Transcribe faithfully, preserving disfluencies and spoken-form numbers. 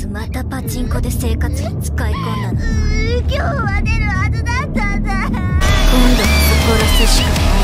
つまたパチンコで生活費使い込んだな。 今日は出るはずだったんだ。 今度こそ殺すしかない。